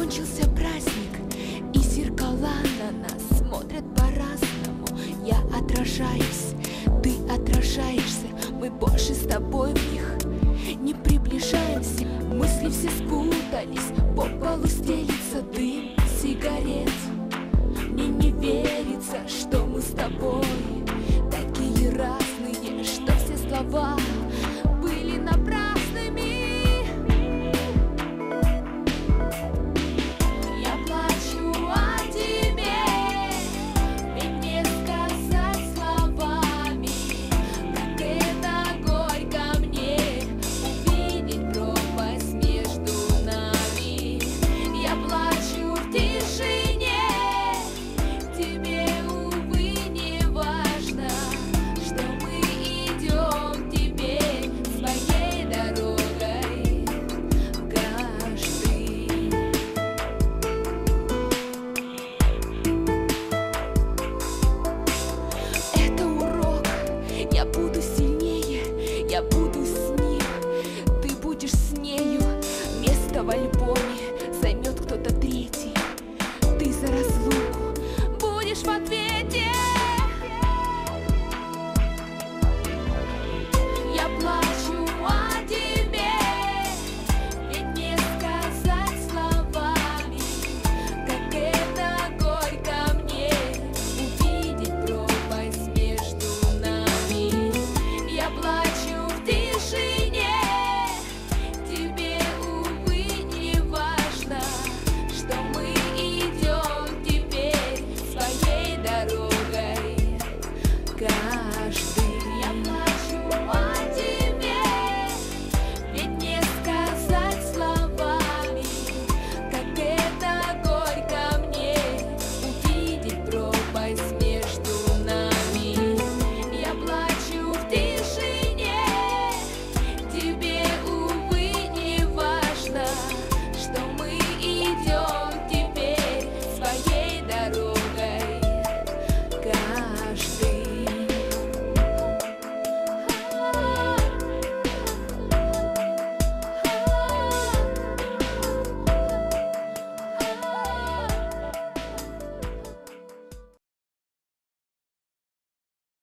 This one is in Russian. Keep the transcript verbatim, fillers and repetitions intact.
Закончился праздник, и зеркала на нас смотрят по-разному. Я отражаюсь, ты отражаешься, мы больше с тобой в них не приближаемся. Мысли все спутались, по полу стелится дым сигарет. Мне не верится, что мы с тобой такие разные, что все слова были напрасными. Я плачу о тебе, ведь не сказать словами, как это горько мне увидеть пропасть между нами. Я плачу в тишине, тебе, увы, не важно, что мы идем теперь своей дорогой каждый. Это урок, я буду сильнее, я буду с ним, ты будешь с нею, место во льбу.